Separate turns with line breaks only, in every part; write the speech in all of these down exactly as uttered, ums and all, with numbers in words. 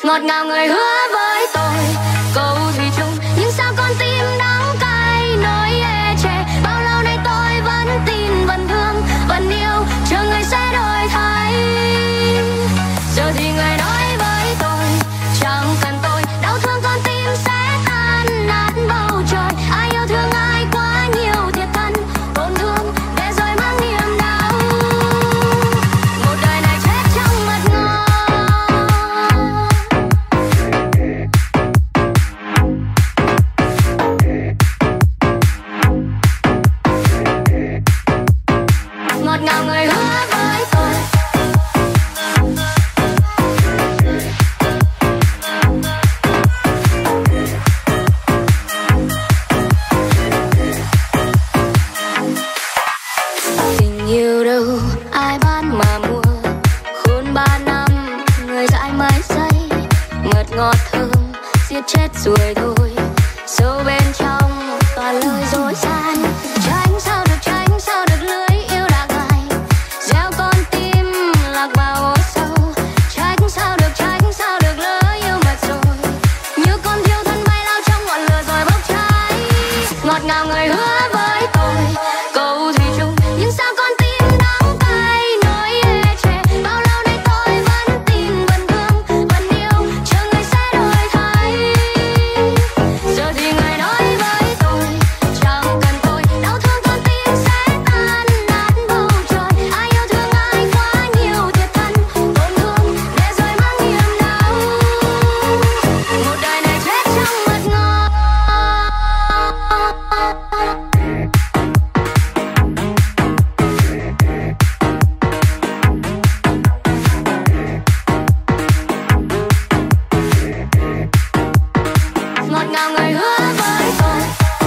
ngọt ngào người hứa với tôi câu thủy chung, nhưng sao con tim đắng cay nỗi ê chề. Bao lâu nay tôi vẫn tin, vẫn thương, vẫn yêu, chờ người sẽ đổi thay. Giờ thì người nói với tôi chẳng cần tôi, đau thương con tim sẽ tan nát bầu trời. Ai yêu thương ai quá nhiều thiệt thân tổn thương, để rồi mang niềm đau. Một đời này chết trong mật ngọt, ngọt ngào người hứa với tôi. Tình yêu đâu ai bán mà mua, khôn ba năm người dãi mãi say. Mật ngọt thơm giết chết rồi thôi, sâu bên trong toàn lời dối gian. Tránh sao được, tránh sao được lưới yêu đã gài, gieo con tim lạc vào hố sâu. Tránh sao được, tránh sao được lỡ yêu mệt rồi, như con thiêu thân bay lao trong ngọn lửa rồi bốc cháy. Ngọt ngào người hứa với tôi câu thủy chung, nhưng sao con tim đắng cay nỗi ê chề. Bao lâu nay tôi vẫn tin, vẫn thương, vẫn yêu, chờ người sẽ đổi thay. Giờ thì người nói với tôi chẳng cần tôi, đau thương con tim sẽ tan nát bầu trời. Ai yêu thương ai quá nhiều thiệt thân tổn thương, để rồi mang niềm đau. Một đời này chết trong mật ngọt, ngọt ngào người hứa với tôi.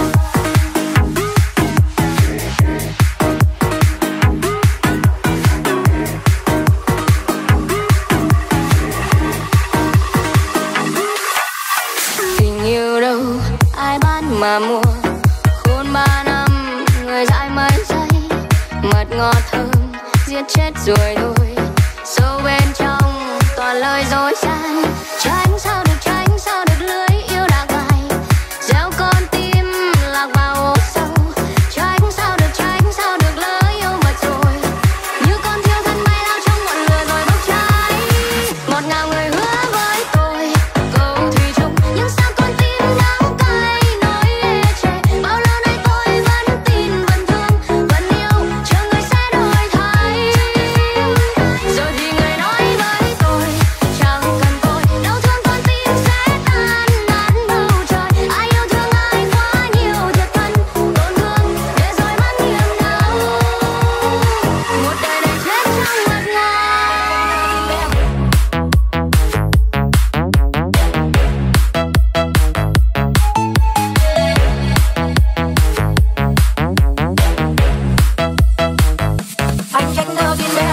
Tình yêu đâu ai bán mà mua, khôn ba năm người dãi mấy giây. Mật ngọt thơm giết chết rồi thôi, sâu bên trong toàn lời dối gian. Tránh sao được, tránh sao được lưới yêu đã gài, gieo con tim lạc vào hố sâu. Tránh sao được, tránh sao được lỡ yêu mệt rồi, như con thiêu thân bay lao trong ngọn lửa rồi bốc cháy. Ngọt ngào người hứa với tôi câu thủy chung, nhưng sao con tim đắng cay nỗi ê chề. Bao lâu nay tôi vẫn tin, vẫn thương, vẫn yêu, chờ người sẽ đổi thay. Giờ thì người nói với tôi chẳng cần tôi, đau thương con tim sẽ tan nát bầu trời. Ai yêu thương ai quá nhiều thiệt thân tổn thương, để rồi mang niềm đau. Một đời này chết trong mật ngọt. Anh trách thơ viên bé.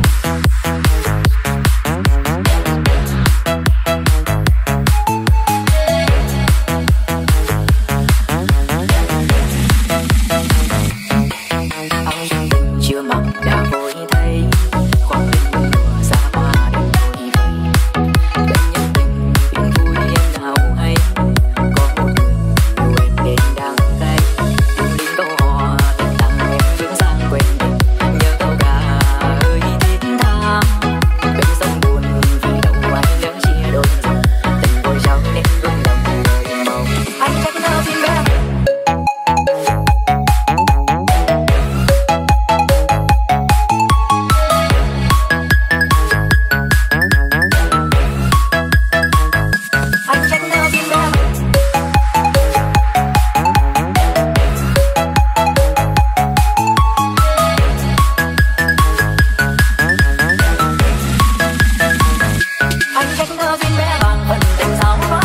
Chưa mọc đã vội thay, khoảng đêm mưa xa qua đêm vui vây. Bên nhân tình chuyện vui em nào hay, có một người quên đến đắng cay. Lung linh câu hò tình tặng em hướng sang quên mình, nhớ câu ca ơi thiết tha. Bên sông buồn vì đâu ai lỡ chia đôi dòng, tình vội trao nên đôi lòng người mong.
Anh trách thơ viên bé. Anh trách thơ viên bé. Anh trách thơ viên bé bằng phần tình sao